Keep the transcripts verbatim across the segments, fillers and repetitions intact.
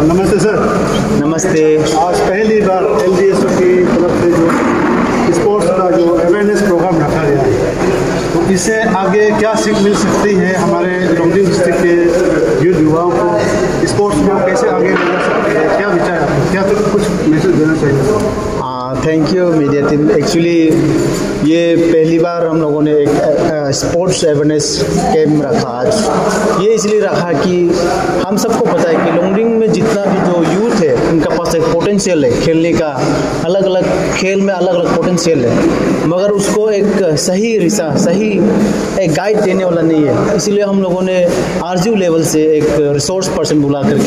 नमस्ते सर। नमस्ते। आज पहली बार एल डी एस ओ की तरफ से जो स्पोर्ट्स का जो अवेयरनेस प्रोग्राम रखा गया है, तो इससे आगे क्या सीख मिल सकती है हमारे लोंगडिंग डिस्ट्रिक्ट के यूथ युवाओं को? स्पोर्ट्स में कैसे आगे बढ़ सकते हैं, क्या विचार है, क्या तो कुछ मैसेज देना चाहिए? Thank you media team. Actually ये पहली बार हम लोगों ने एक स्पोर्ट्स अवेयरनेस कैम्प रखा आज। ये इसलिए रखा कि हम सबको पता है कि लोंगडिंग में जितना भी जो यूथ है उनका पास एक पोटेंशियल है खेलने का, अलग अलग खेल में अलग अलग पोटेंशियल है, मगर उसको एक सही रिसा सही एक गाइड देने वाला नहीं है। इसलिए हम लोगों ने आरजीयू लेवल से एक रिसोर्स पर्सन बुला करके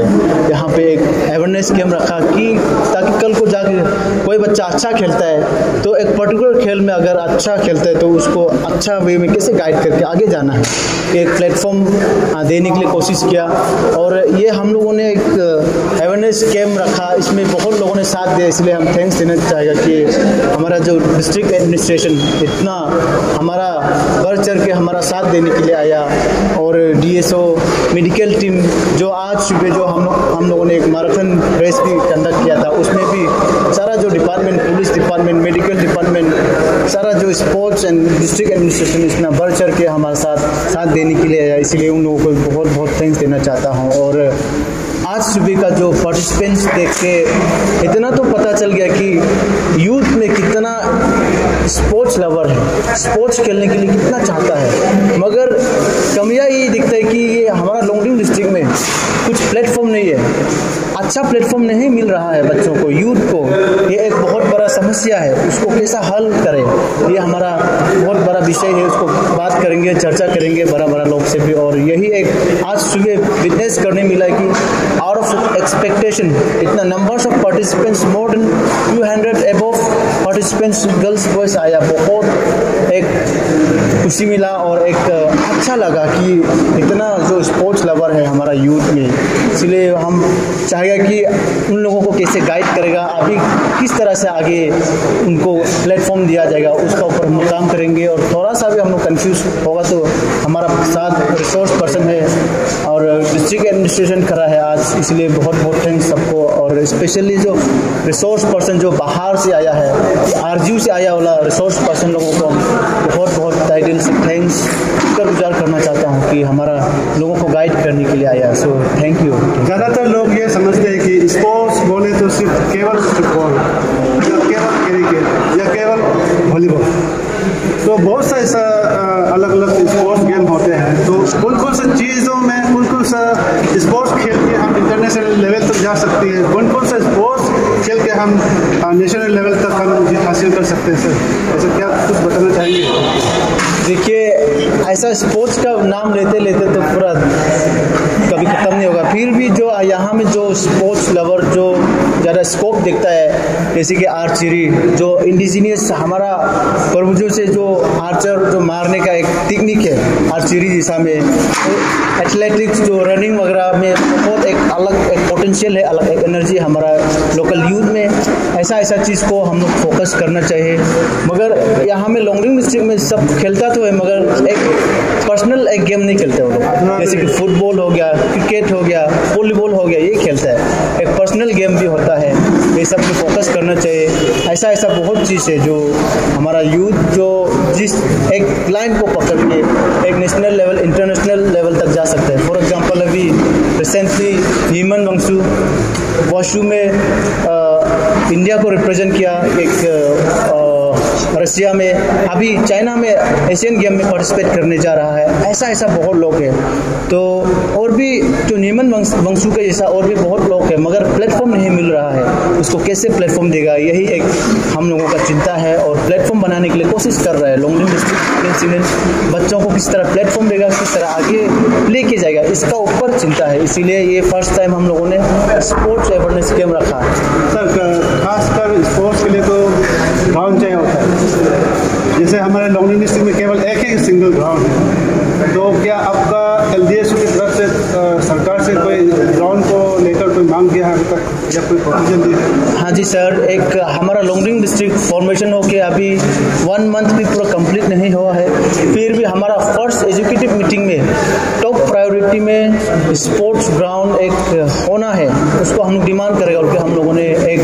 यहाँ पे एक अवेयरनेस कैम्प रखा कि ताकि कल को जाके कोई बच्चा अच्छा खेलता है तो एक पर्टिकुलर खेल में अगर अच्छा खेलता है तो उसको अच्छा वे में कैसे गाइड करके आगे जाना है, एक प्लेटफॉर्म देने के लिए कोशिश किया। और ये हम लोगों ने एक अवेयरनेस कैम्प रखा, इसमें बहुत लोगों ने साथ दिया, इसलिए हम थैंक्स देना चाहेगा कि हमारा जो डिस्ट्रिक्ट एडमिनिस्ट्रेशन इतना हमारा बढ़ चढ़ के हमारा साथ देने के लिए आया। और डीएसओ मेडिकल टीम जो आज सुबह जो हम हम लोगों ने एक मैराथन रेस भी कंडक्ट किया था, उसमें भी सारा जो department, police department, medical department, सारा जो स्पोर्ट्स एंड डिस्ट्रिक्ट एडमिनिस्ट्रेशन इतना बढ़ चढ़ के हमारे साथ साथ देने के लिए आया, इसलिए उन लोगों को बहुत बहुत थैंक्स देना चाहता हूँ। और आज सुबह का जो पार्टिसिपेंट्स देख के इतना तो पता चल गया कि यूथ में कितना स्पोर्ट्स लवर है, स्पोर्ट्स खेलने के लिए कितना चाहता है, मगर कमियां ये दिखता है कि ये हमारा लोंगडिंग डिस्ट्रिक्ट में कुछ प्लेटफॉर्म नहीं है, अच्छा प्लेटफॉर्म नहीं मिल रहा है बच्चों को, यूथ को। ये एक बहुत बड़ा समस्या है, उसको कैसा हल करें, ये हमारा बहुत बड़ा विषय है, उसको बात करेंगे, चर्चा करेंगे बड़ा बड़ा लोग से भी। और यही एक आज सुबह विटनेस करने मिला कि आउट ऑफ एक्सपेक्टेशन इतना numbers of participants, more than two hundred above participants, girls boys आया। बहुत एक खुशी मिला और एक अच्छा लगा कि इतना जो स्पोर्ट्स लवर है हमारा यूथ में, इसलिए हम चाहेगा कि उन लोगों को कैसे गाइड करेगा, अभी किस तरह से आगे उनको प्लेटफॉर्म दिया जाएगा, उसका ऊपर हम काम करेंगे। और थोड़ा सा भी हम लोग कन्फ्यूज होगा तो हमारा साथ रिसोर्स पर्सन है और डिस्ट्रिक्ट एडमिनिस्ट्रेशन खड़ा है आज, इसलिए बहुत बहुत थैंक्स सबको। और स्पेशली जो रिसोर्स पर्सन जो बाहर से आया है, आरजीयू से आया वाला रिसोर्स पर्सन लोगों को बहुत बहुत टाइटल से थैंक्स शुक्रगुजार करना चाहता हूँ कि हमारा लोगों को गाइड करने के लिए आया। So thank you. ज़्यादातर लोग ये समझते हैं कि स्पोर्ट्स बोले तो सिर्फ केवल फुटबॉल या केवल क्रिकेट या केवल वॉलीबॉल, तो बहुत सा ऐसा अलग अलग स्पोर्ट्स गेम होते हैं। तो कौन कौन सा चीज़ों में कौन कौन सा स्पोर्ट्स खेल के हम इंटरनेशनल लेवल तक जा सकती है, कौन कौन सा स्पोर्ट्स खेल के हम नेशनल लेवल तक हम जीत हासिल कर सकते हैं सर, ऐसा क्या कुछ बताना चाहेंगे? देखिए, ऐसा स्पोर्ट्स का नाम लेते लेते तो पूरा कभी ख़त्म नहीं होगा। फिर भी जो यहाँ में जो स्पोर्ट्स लवर जो ज़्यादा स्कोप देखता है, जैसे कि आर्चरी जो इंडिजीनियस हमारा पूर्वजों से जो आर्चर जो मारने का एक टेक्निक है आर्चरी जैसा में, एथलेटिक्स जो रनिंग वगैरह में बहुत एक अलग एक पोटेंशियल है, अलग एक एनर्जी हमारा लोकल यूथ में। ऐसा ऐसा चीज़ को हम लोग फोकस करना चाहिए। मगर यहाँ में लोंगडिंग डिस्ट्रिक्ट में सब खेलता तो है, मगर एक पर्सनल एक गेम नहीं खेलते वो लोग, जैसे कि फुटबॉल हो गया, क्रिकेट हो गया, वॉलीबॉल हो गया, ये खेलता है। एक पर्सनल गेम भी होता है, ये सब पे फोकस करना चाहिए। ऐसा ऐसा बहुत चीज़ है जो हमारा यूथ जो जिस एक लाइन को पकड़ के एक नेशनल लेवल, इंटरनेशनल लेवल तक जा सकता है। फॉर एग्जांपल अभी रिसेंटली नीमन वंशु वॉशू में आ, इंडिया को रिप्रेजेंट किया, एक आ, रशिया में, अभी चाइना में एशियन गेम में पार्टिसिपेट करने जा रहा है। ऐसा ऐसा बहुत लोग हैं। तो और भी जो नीमन वंशु के जैसा और भी बहुत लोग हैं, मगर प्लेटफॉर्म नहीं मिल रहा है, उसको कैसे प्लेटफॉर्म देगा, यही एक हम लोगों का चिंता है। और प्लेटफॉर्म बनाने के लिए कोशिश कर रहा है लोंगडिंग डिस्ट्रिक्ट, बच्चों को किस तरह प्लेटफॉर्म देगा, किस तरह आगे लेके जाएगा, इसका ऊपर चिंता है। इसीलिए ये फर्स्ट टाइम हम लोगों ने स्पोर्ट्स अवेयरनेस कैम्प रखा है। सर खासकर स्पोर्ट्स के लिए तो ग्राउंड चाहिए होता है, जैसे हमारे लोंगडिंग डिस्ट्रिक्ट में केवल एक ही सिंगल ग्राउंड है, तो क्या आपका एल डी एस ओ की तरफ से सरकार से कोई ग्राउंड को लेकर कोई मांग किया है? तक या कोई प्रोविजन दी है? हाँ जी सर, एक हमारा लॉन्गडिंग डिस्ट्रिक्ट फॉर्मेशन हो के अभी वन मंथ भी पूरा कंप्लीट नहीं हुआ है, फिर भी हमारा फर्स्ट एजुकेटिव मीटिंग में टॉप प्रायोरिटी में स्पोर्ट्स ग्राउंड एक होना है, उसको हम डिमांड करेगा और हम लोगों ने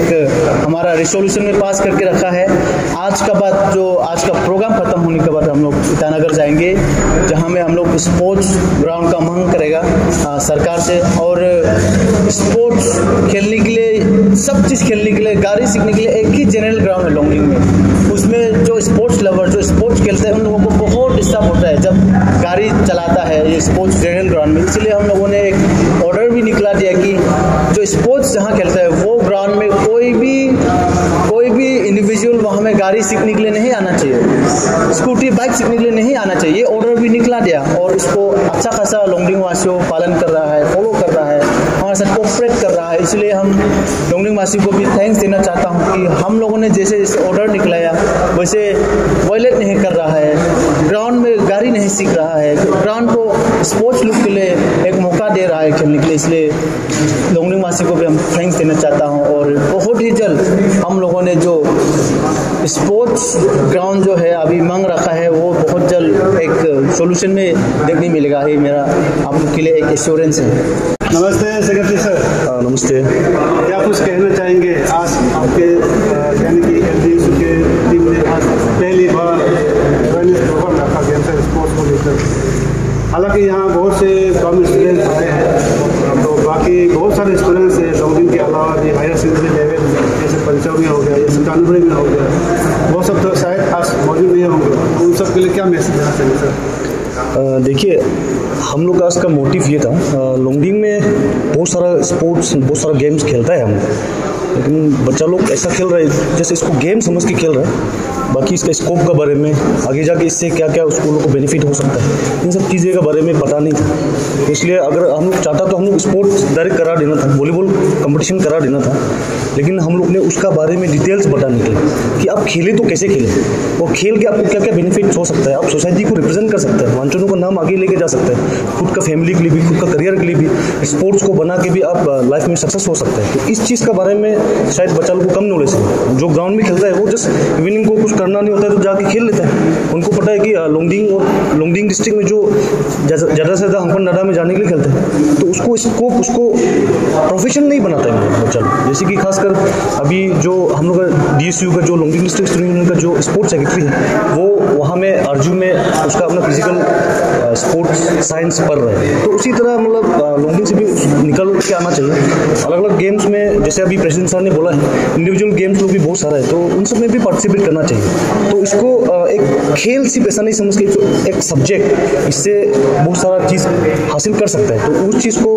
एक हमारा रिजोल्यूशन में पास करके रखा है। आज का बाद जो आज का प्रोग्राम खत्म होने के बाद हम लोग ईटानगर जाएंगे, जहाँ में हम लोग स्पोर्ट्स ग्राउंड का मांग करेगा आ, सरकार से। और स्पोर्ट्स खेलने के लिए, सब चीज़ खेलने के लिए, गाड़ी सीखने के लिए एक ही जनरल ग्राउंड है लॉन्गडिंग में। उसमें जो स्पोर्ट्स लवर जो स्पोर्ट्स खेलते हैं उन लोगों को बहुत डिस्टर्ब होता है जब गाड़ी चलाता है ये स्पोर्ट्स जनरल ग्राउंड में। इसलिए हम लोगों ने एक ऑर्डर भी निकला दिया कि जो स्पोर्ट्स जहाँ खेलता है वो ग्राउंड में कोई भी कोई भी इंडिविजुअल वहाँ में गाड़ी सीखने के लिए नहीं आना चाहिए, स्कूटी बाइक सीखने के लिए नहीं आना चाहिए। ये ऑर्डर भी निकला दिया और इसको अच्छा खासा लॉन्गडिंग वासियों पालन कर रहा है, फॉलो कर रहा है, हमारे साथ कोऑपरेट कर रहा है। इसलिए हम लॉन्गडिंग वासी को भी थैंक्स देना चाहता हूँ कि हम लोगों ने जैसे जैसे ऑर्डर निकलाया वैसे वायलेट नहीं कर रहा है, ग्राउंड में गाड़ी नहीं सीख रहा है, ग्राउंड को स्पोर्ट्स लुक के लिए एक मौका दे रहा है खेलने के लिए। इसलिए लॉन्गडिंग वासी को भी हम थैंक्स देना चाहता हूँ। और बहुत ही जल्द हम लोगों ने जो स्पोर्ट्स ग्राउंड जो है अभी मांग रखा है वो बहुत जल्द एक सोल्यूशन में देखने मिलेगा, ये मेरा आप लोग के लिए एक एश्योरेंस है। नमस्ते सेक्रेटरी सर। नमस्ते। क्या कुछ कहना चाहेंगे? आज आपके यानी कि एलडीएसयू के टीम ने आज पहली बार अवेयरनेस प्रोग्राम रखा गया था स्पोर्ट्स को लेकर। हालांकि यहाँ बहुत से कॉमन स्टूडेंट्स आते हैं, तो बाकी बहुत सारे स्टूडेंट्स हैं लॉन्गडिंग के अलावा भी हायर सेकेंडरी लेवल जैसे पंचौर में हो गया या सुल्तानपुर में हो गया, वो सब तो शायद आज मौजूद नहीं होंगे। उन सब के लिए क्या मैसेज देना चाहिए सर? देखिए, हम लोग का आज का मोटिव ये था, लॉन्गडिंग में बहुत सारा स्पोर्ट्स बहुत सारा गेम्स खेलता है हम, लेकिन बच्चा लोग ऐसा खेल रहे हैं जैसे इसको गेम समझ के खेल रहे हैं, बाकी इसका स्कोप के बारे में, आगे जाके इससे क्या क्या उसको लोग को बेनिफिट हो सकता है, इन सब चीज़ें के बारे में पता नहीं था। इसलिए अगर हम लोग चाहता तो हम लोग स्पोर्ट्स डायरेक्ट करा देना था, वॉलीबॉल कंपटीशन करा देना था, लेकिन हम लोग ने उसका बारे में डिटेल्स बताने के लिए कि आप खेले तो कैसे खेलें और खेल के आपको क्या क्या बेनिफिट हो सकता है, आप सोसाइटी को रिप्रेजेंट कर सकते हैं, वांचनों का नाम आगे लेके जा सकते हैं, खुद का फैमिली के लिए भी, खुद का करियर के लिए भी, स्पोर्ट्स को बना के भी आप लाइफ में सक्सेस हो सकते हैं। तो इस चीज़ के बारे में शायद बच्चा लोग को कम नॉलेज है। जो ग्राउंड में खेलता है वो जस्ट इवनिंग को कुछ करना नहीं होता है तो जाके खेल लेता है। उनको पता है कि लॉन्गडिंग और लॉन्गडिंग डिस्ट्रिक्ट में जो ज़्यादा से ज़्यादा हमको नाडा में जाने के लिए खेलते हैं, तो उसको स्कोप उसको प्रोफेशन नहीं बनाता है बच्चा लोग। जैसे कि खासकर अभी जो हम लोग का डी एस यू का जो लॉन्गडिंग डिस्ट्रिक्ट स्टूडेंट यूनियन का जो स्पोर्ट्स सेक्रेटरी है, वो वहाँ में आरजू में उसका अपना फिजिकल स्पोर्ट्स साइंस पढ़ रहे हैं। तो उसी तरह मतलब लॉन्गडिंग से भी निकल के आना चाहिए। अलग अलग गेम्स में जैसे अभी प्रेसिडेंट सर ने बोला है, इंडिविजुअल गेम्स लोग भी बहुत सारा है, तो उन सब में भी पार्टिसिपेट करना चाहिए। तो इसको एक खेल सिर्फ ऐसा नहीं समझ के एक सब्जेक्ट, इससे बहुत सारा चीज़ हासिल कर सकता है। तो उस चीज़ को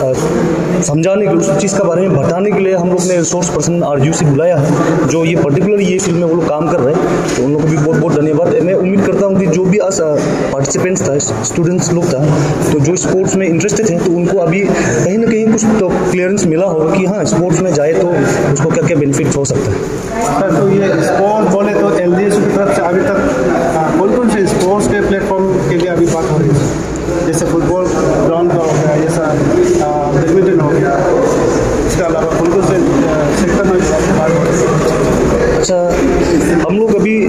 समझाने के, उस चीज़ के बारे में बताने के लिए हम लोग ने रिसोर्स पर्सन आरजू से बुलाया है, जो ये पर्टिकुलर ये फील्ड में वो लोग काम कर रहे हैं। तो उन लोग को भी बहुत बहुत धन्यवाद। मैं उम्मीद करता हूँ कि जो भी आज पार्टिसिपेंट्स था, स्टूडेंट्स लोग था, तो जो स्पोर्ट्स में इंटरेस्टेड थे, तो उनको अभी कहीं ना कहीं कुछ तो क्लियरेंस मिला होगा कि हाँ स्पोर्ट्स में जाए तो उसको क्या क्या बेनिफिट्स हो सकता है। सर, तो ये स्पोर्ट्स बोले तो एलडीएसयू की तरफ से अभी तक कौन कौन से स्पोर्ट्स के प्लेटफॉर्म के लिए अभी बात हो रही है? जैसे फुटबॉल ग्राउंड का हो गया, जैसा बैडमिंटन हो गया, इसके अलावा कौन कौन से सेक्टर में बात हो रही है? अच्छा, हम लोग अभी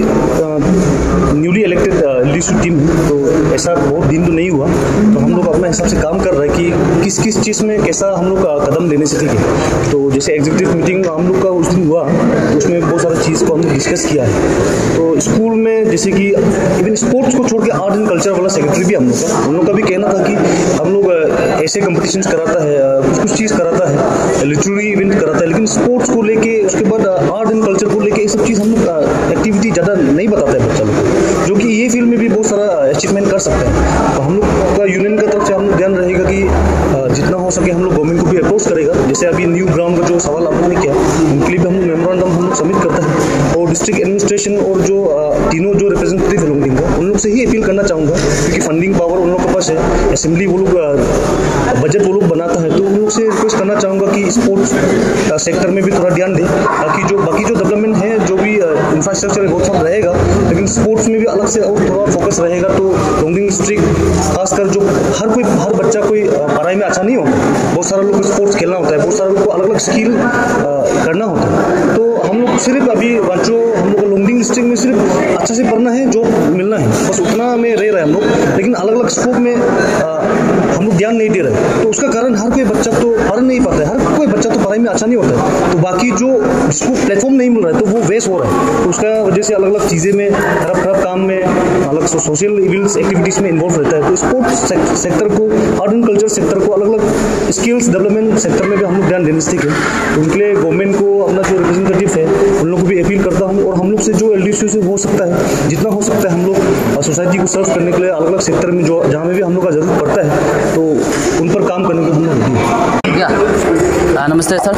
न्यूली इलेक्टेड एलडीएसयू टीम, तो ऐसा बहुत दिन तो नहीं हुआ, तो हम लोग अपने हिसाब से काम कर रहे हैं कि किस किस चीज़ में कैसा हम लोग कदम लेने से ठीक है। तो जैसे एग्जीक्यूटिव मीटिंग हम लोग का उस दिन हुआ, तो उसमें बहुत सारी चीज़ को हमने डिस्कस किया है। तो स्कूल में जैसे कि इवन स्पोर्ट्स को छोड़ के आर्ट एंड कल्चर वाला सेक्रेटरी भी हम लोग का हम लोग का भी कहना था कि हम लोग ऐसे कॉम्पिटिशन्स कराता है, कुछ कुछ चीज़ कराता है, लिटरेरी इवेंट कराता है, लेकिन स्पोर्ट्स को लेके, उसके बाद आर्ट एंड कल्चर को लेके ये सब चीज़ हम लोग एक्टिविटी ज़्यादा नहीं बताता है बच्चा लोग, जो कि ये फील्ड में भी बहुत सारा अचीवमेंट कर सकते हैं। तो हम लोग का यूनियन की तरफ से हम लोग ध्यान रहेगा कि जितना हो सके हम लोग गवर्नमेंट को भी अप्रोच करेगा। जैसे अभी न्यू ग्राउंड का जो सवाल आप लोगों ने किया, उनके लिए भी हम लोग मेमोरेंडम हम लोग सबमिट करते हैं, और डिस्ट्रिक्ट एडमिनिस्ट्रेशन और जो तीनों जो रिप्रेजेंटेटिव है लॉन्गडिंग का, उन लोग से ही अपील करना चाहूँगा, क्योंकि फंडिंग पावर उन लोग के पास है, असेंबली वो लोग बजट वो लोग बनाता है, तो उन लोग से रिक्वेस्ट करना चाहूँगा कि स्पोर्ट्स सेक्टर में भी थोड़ा ध्यान दें, ताकि जो बाकी जो डेवलपमेंट है, जो भी इंफ्रास्ट्रक्चर बहुत सब रहेगा, लेकिन स्पोर्ट्स में भी अलग से और थोड़ा फोकस रहेगा। तो लॉन्गडिंग डिस्ट्रिक्ट खासकर जो हर कोई हर बच्चा कोई पढ़ाई में अच्छा नहीं होता, बहुत सारा लोग को स्पोर्ट्स खेलना होता है, बहुत सारा लोग को को अलग अलग स्किल करना होता है। तो हम लोग सिर्फ अभी बच्चों हम लोग लॉन्गडिंग डिस्ट्रिक्ट में सिर्फ अच्छा से पढ़ना है, जॉब मिलना है, बस उतना में रह रहे हैं हम लोग। लेकिन अलग अलग स्कोप में आ, हम लोग ध्यान नहीं दे रहे, तो उसका कारण हर कोई बच्चा तो पढ़ नहीं पाता है, हर कोई बच्चा तो पढ़ाई में अच्छा नहीं होता है। तो बाकी जो जिसको प्लेटफॉर्म नहीं मिल रहा है तो वो वेस्ट हो रहा है। तो उसका वजह से अलग अलग चीज़ें में खराब खराब काम में अलग सोशल इवेंट्स एक्टिविटीज़ में इन्वॉल्व रहता है। तो स्पोर्ट्स सेक्टर को, आर्ट एंड कल्चर सेक्टर को, अलग अलग स्किल्स डेवलपमेंट सेक्टर में भी हम लोग ध्यान देने से है। तो उनके लिए गवर्नमेंट को अपना जो रिप्रेजेंटेटिव है उन लोग को भी अपील करता हूँ, और हम लोग से जो एल डी सी से हो सकता है, जितना हो सकता है हम लोग सोसाइटी को सर्व करने के लिए अलग अलग सेक्टर में जो जहाँ में भी हम लोग का जरूरत पड़ता है तो उन पर काम करने को हम लोग रेडी हैं। क्या नमस्ते सर।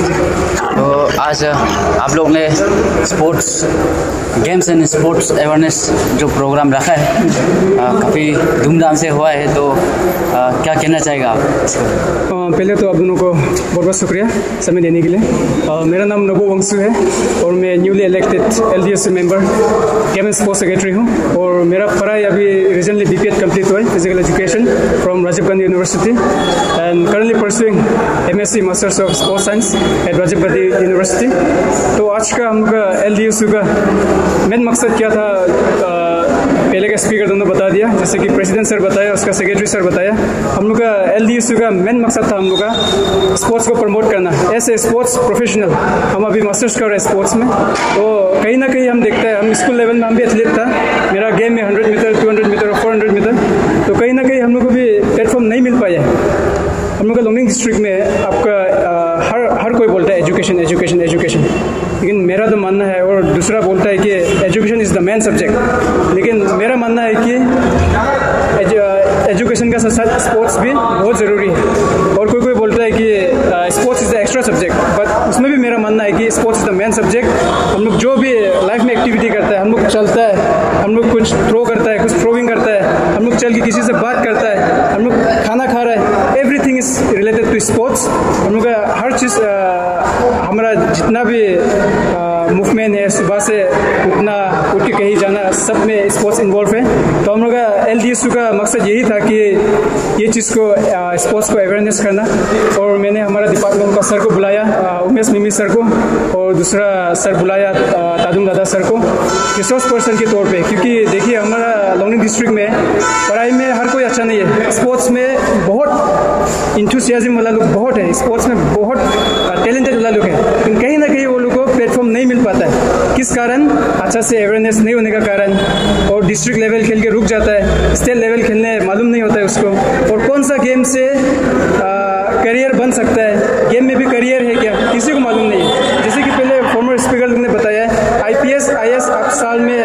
तो आज आप लोग ने sports games and sports awareness जो प्रोग्राम रखा है काफ़ी धूमधाम से हुआ है, तो आ, क्या कहना चाहेगा आप? पहले तो आप दोनों को बहुत बहुत शुक्रिया समय देने के लिए। आ, मेरा नाम नगो वंशु है और मैं newly elected L D S member game and sports secretary हूँ, और मेरा पढ़ाई अभी recently B P Ed complete हुआ है, physical education from Rajiv Gandhi university, and currently pursuing M S C masters of sports science at Rajiv Gandhi university. तो आज का हम लोग का एल डी एस का मेन मकसद क्या था, आ, पहले का स्पीकर दोनों बता दिया, जैसे कि प्रेसिडेंट सर बताया, उसका सेक्रेटरी सर बताया। हम लोग का एल डी एस का मेन मकसद था हम लोग का स्पोर्ट्स को प्रमोट करना। ऐसे स्पोर्ट्स प्रोफेशनल हम अभी मास्टर्स कर रहे हैं स्पोर्ट्स में, तो कहीं ना कहीं हम देखते हैं, हम स्कूल लेवल में हम भी एथलीट था, मेरा गेम में hundred metre, two hundred metre और फोर हंड्रेड मीटर, तो कहीं ना कहीं हम लोग को भी प्लेटफॉर्म नहीं मिल पाया। हम लोग का लॉन्गडिंग डिस्ट्रिक्ट में आपका आ, हर हर कोई बोलता है एजुकेशन एजुकेशन एजुकेशन, लेकिन मेरा तो मानना है, और दूसरा बोलता है कि education is the main subject, लेकिन मेरा मानना है कि एजुकेशन का साथ साथ स्पोर्ट्स भी बहुत ज़रूरी है। और कोई कोई बोलता है कि sports is the extra subject, but उसमें भी मेरा मानना है कि sports is the main subject. हम लोग जो भी लाइफ में एक्टिविटी करता है, हम लोग चलता है, हम लोग कुछ थ्रो करता है, कुछ थ्रोइंग करता है, हम लोग चल के किसी से बात करता है, हम लोग खाना खा रहा है, everything is related to sports. हम लोग का हर चीज़, हमारा जितना भी मूवमेंट है, सुबह से उठना, उठ के कहीं जाना, सब में स्पोर्ट्स इन्वॉल्व है। तो हम लोग का एल डी एस का मकसद यही था कि ये चीज़ को, स्पोर्ट्स को अवेयरनेस करना। और मैंने हमारा डिपार्टमेंट का सर को बुलाया, उमेश मिमी सर को, और दूसरा सर बुलाया तादुम दादा सर को रिसोर्स पर्सन के तौर पे, क्योंकि देखिए हमारा लॉन्गडिंग डिस्ट्रिक्ट में पढ़ाई में हर कोई अच्छा नहीं है, स्पोर्ट्स में बहुत इंथुसियाज्म वाला लोग बहुत है, स्पोर्ट्स में बहुत टैलेंटेड वाला लोग है, लेकिन कहीं ना कहीं वो लोग को प्लेटफॉर्म नहीं मिल पाता है। किस कारण? अच्छा से अवेयरनेस नहीं होने का कारण, और डिस्ट्रिक्ट लेवल खेल के रुक जाता है, स्टेट लेवल खेलने मालूम नहीं होता है उसको, और कौन सा गेम से करियर बन सकता है, गेम में भी करियर है क्या, किसी को मालूम नहीं है। जैसे कि पहले फॉर्मर स्पीकर ने बताया है, I P S I A S आप साल में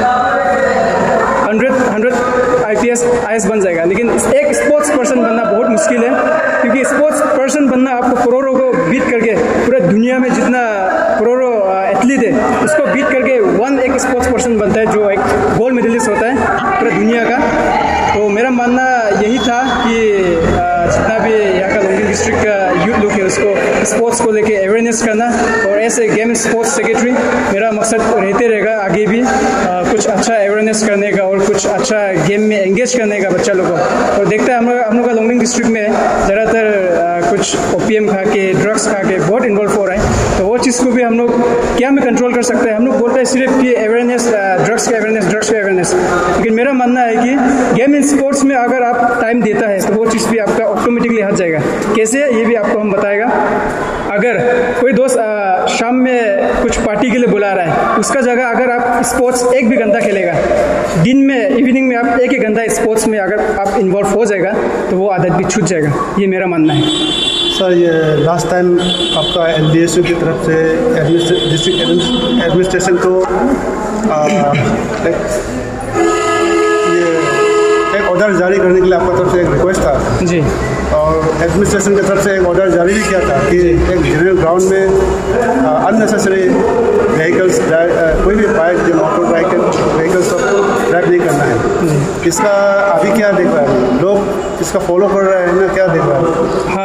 hundred hundred I P S I A S बन जाएगा, लेकिन एक स्पोर्ट्स पर्सन बनना बहुत मुश्किल है, क्योंकि स्पोर्ट्स पर्सन बनना आपको करोड़ों को बीट करके, पूरे दुनिया में जितना करोड़ों एथलीट है उसको बीट करके वन एक स्पोर्ट्स पर्सन बनता है, जो एक गोल्ड मेडलिस्ट होता है पूरे दुनिया का। तो मेरा मानना यही था कि जितना भी यहाँ का लॉन्गडिंग डिस्ट्रिक्ट का यूथ लोग है उसको स्पोर्ट्स को लेके अवेयरनेस करना, और ऐसे गेम स्पोर्ट्स सेक्रेटरी मेरा मकसद रहते रहेगा आगे भी, आ, कुछ अच्छा अवेयरनेस करने का और कुछ अच्छा गेम में एंगेज करने का बच्चा लोगों को। और देखता है हम लोग हम लोग का लॉन्गडिंग डिस्ट्रिक्ट में ज़्यादातर कुछ ओपीएम खा के, ड्रग्स खा के बहुत इन्वॉल्व हो रहा है, तो वो चीज़ को भी हम लोग क्या में कंट्रोल कर सकते हैं। हम लोग बोलते हैं सिर्फ कि अवेयरनेस, ड्रग्स का अवेयरनेस, ड्रग्स का अवेयरनेस, लेकिन मेरा मानना है कि गेम इन स्पोर्ट्स में अगर आप टाइम देता है तो वो चीज़ भी आपका ऑटोमेटिकली हट जाएगा। कैसे, ये भी आपको हम बताएगा। अगर कोई दोस्त आ, शाम में कुछ पार्टी के लिए बुला रहा है, उसका जगह अगर आप स्पोर्ट्स एक भी घंटा खेलेगा, दिन में इवनिंग में आप एक एक घंटा स्पोर्ट्स में अगर आप इन्वॉल्व हो जाएगा तो वो आदत भी छूट जाएगा, ये मेरा मानना है। सर, ये लास्ट टाइम आपका एल डी एस यू की तरफ से डिस्ट्रिक्ट एडमिनिस्ट्रेशन को एक ऑर्डर जारी करने के लिए आपका तरफ से एक रिक्वेस्ट था जी, और एडमिनिस्ट्रेशन की तरफ से एक ऑर्डर जारी भी किया था कि एक जनरल ग्राउंड में अननेसेसरी व्हीकल्स, कोई भी बाइक या मोटर बाइक व्हीकल्स सबको ड्राइव नहीं करना है। इसका अभी क्या देख रहा है, लोग इसका फॉलो कर रहे हैं ना, क्या देख रहा है? हाँ,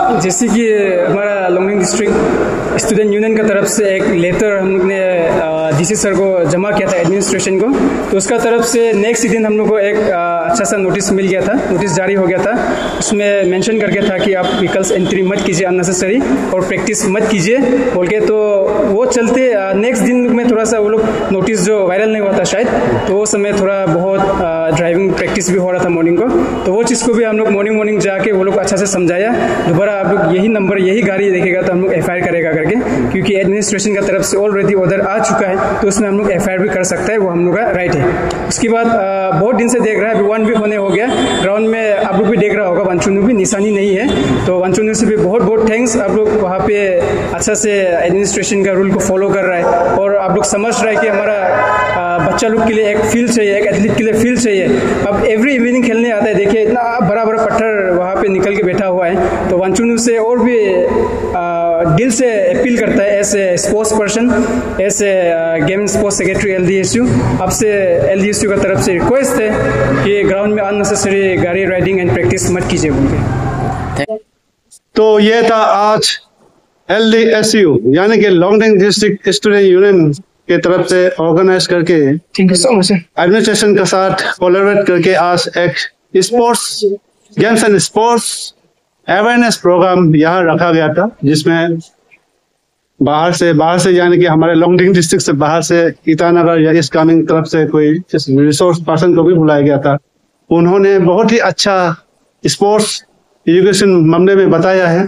जैसे कि हमारा लोंगडिंग डिस्ट्रिक्ट स्टूडेंट यूनियन का तरफ से एक लेटर हम लोग ने डीसी सर को जमा किया था एडमिनिस्ट्रेशन को, तो उसका तरफ से नेक्स्ट दिन हम लोग को एक अच्छा सा नोटिस मिल गया था, नोटिस जारी हो गया था। उसमें मेंशन करके था कि आप व्हीकल्स एंट्री मत कीजिए अननेसेसरी और प्रैक्टिस मत कीजिए बोल के। तो वो चलते नेक्स्ट दिन में थोड़ा सा वो लोग नोटिस जो वायरल नहीं हुआ था शायद, तो वो समय थोड़ा बहुत ड्राइविंग प्रैक्टिस भी हो रहा था मॉर्निंग को, तो वो चीज़ को भी हम लोग मॉर्निंग मॉर्निंग जाके वो लोग अच्छा से समझाया, दोबारा आप लोग यही नंबर यही गाड़ी देखेगा तो हम लोग एफ आई आर करेगा करके, क्योंकि एडमिनिस्ट्रेशन का तरफ से ऑलरेडी ऑर्डर आ चुका है, तो उसमें हम लोग एफ आई आर भी कर सकता है, वो हम लोग का राइट है। उसके बाद बहुत दिन से देख रहा है, अभी वन वीक होने हो गया, ग्राउंड में आप लोग भी देख रहा होगा वंचुनु भी निशानी नहीं है, तो वंचुनु से भी बहुत बहुत थैंक्स। आप लोग वहाँ पे अच्छा से एडमिनिस्ट्रेशन का रूल को फॉलो कर रहा है और आप लोग समझ रहा है कि हमारा बच्चा लोग के लिए एक फील्ड चाहिए, एक एथलीट के लिए फील्ड चाहिए। अब एवरी इवनिंग खेलने आता है, देखिए इतना बड़ा बड़ा पत्थर वहाँ पे निकल के बैठा हुआ है, तो वंचुनु से और भी आ, दिल से अपील करता है as a sports person, as a game sports secretary L D S U, आपसे एल डी एस यू का तरफ से रिक्वेस्ट है कि ग्राउंड में अननेसेसरी गाड़ी राइडिंग एंड प्रैक्टिस मत कीजिए बोल के। तो ये था आज एल डी एस यू यानी कि लोंगडिंग डिस्ट्रिक्ट स्टूडेंट यूनियन के तरफ से ऑर्गेनाइज करके thank you so much administration के साथ कोलैबोरेट करके आज एक sports games and sports awareness program यहाँ रखा गया था, जिसमें बाहर से बाहर से यानी कि हमारे लोंगडिंग डिस्ट्रिक्ट से बाहर से ईटानगर या ईस्ट कामेंग तरफ से कोई रिसोर्स पर्सन को भी बुलाया गया था। उन्होंने बहुत ही अच्छा स्पोर्ट्स एजुकेशन मामले में बताया है।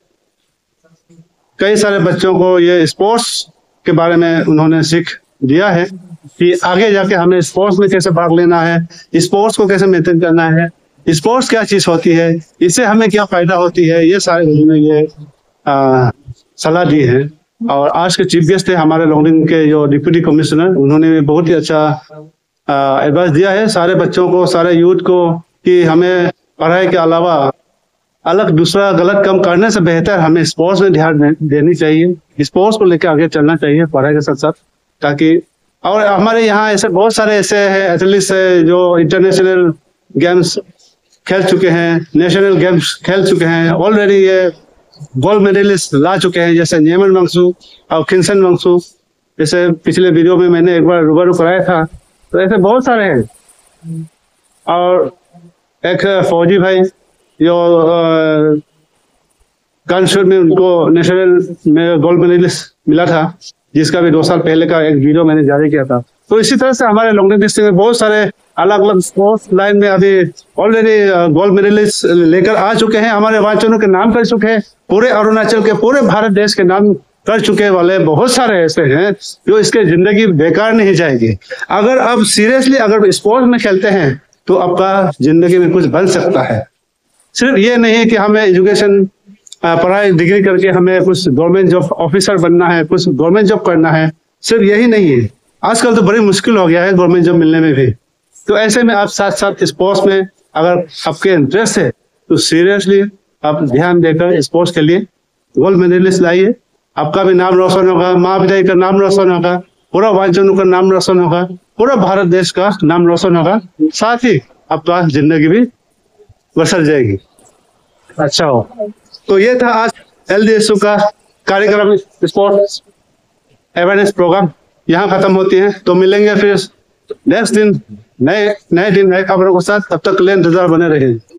कई सारे बच्चों को ये स्पोर्ट्स के बारे में उन्होंने सीख दिया है कि आगे जाके हमें स्पोर्ट्स में कैसे भाग लेना है, स्पोर्ट्स को कैसे मेंटेन करना है, स्पोर्ट्स क्या चीज होती है, इससे हमें क्या फायदा होती है, ये सारे उन्होंने ये आ, सलाह दी है। और आज के चीफ गेस्ट थे हमारे लोंगडिंग के जो डिप्टी कमिश्नर, उन्होंने भी बहुत ही अच्छा एडवाइस दिया है सारे बच्चों को, सारे यूथ को, कि हमें पढ़ाई के अलावा अलग दूसरा गलत काम करने से बेहतर हमें स्पोर्ट्स में ध्यान देनी चाहिए, स्पोर्ट्स को लेकर आगे चलना चाहिए पढ़ाई के साथ साथ, ताकि और हमारे यहाँ ऐसे बहुत सारे ऐसे हैं एथलीट्स है जो इंटरनेशनल गेम्स खेल चुके हैं, नेशनल गेम्स खेल चुके हैं, ऑलरेडी ये गोल्ड मेडलिस्ट ला चुके हैं, जैसे नियमन वंशु और खिंसन वंशु, जैसे पिछले वीडियो में मैंने एक बार रूबरू कराया था। तो ऐसे बहुत सारे हैं। और एक फौजी भाई जो गनशूट में उनको नेशनल में गोल्ड मेडलिस्ट मिला था, जिसका भी दो साल पहले का एक वीडियो मैंने जारी किया था। तो इसी तरह से हमारे लोंगडिंग डिस्ट्रिक्ट में बहुत सारे अलग अलग स्पोर्ट्स लाइन में अभी ऑलरेडी गोल्ड मेडलिस्ट लेकर आ चुके हैं, हमारे वाचनों के नाम कर चुके हैं, पूरे अरुणाचल के पूरे भारत देश के नाम कर चुके वाले बहुत सारे ऐसे हैं जो इसके जिंदगी बेकार नहीं जाएगी। अगर आप सीरियसली अगर स्पोर्ट्स में खेलते हैं तो आपका जिंदगी में कुछ बन सकता है। सिर्फ ये नहीं है कि हमें एजुकेशन पढ़ाई डिग्री करके हमें कुछ गवर्नमेंट जॉब ऑफिसर बनना है, कुछ गवर्नमेंट जॉब करना है, सिर्फ यही नहीं है। आजकल तो बड़ी मुश्किल हो गया है गवर्नमेंट जॉब मिलने में भी। तो ऐसे में आप साथ साथ स्पोर्ट्स में अगर आपके इंटरेस्ट है तो सीरियसली आप ध्यान देकर स्पोर्ट्स के लिए गोल्ड मेडलिस्ट लाइए, आपका भी नाम रोशन होगा, माँ पिता का नाम रोशन होगा, पूरा वाचनों का नाम रोशन होगा, पूरा भारत देश का नाम रोशन होगा, साथ ही आपका जिंदगी भी बसर जाएगी, अच्छा हो। तो ये था आज एल डी एस यू का कार्यक्रम, स्पोर्ट्स अवेयरनेस प्रोग्राम यहाँ खत्म होती है। तो मिलेंगे फिर नेक्स्ट दिन नए नए दिन नए खबरों के साथ, तब तक ले इंतजार बने रहिए।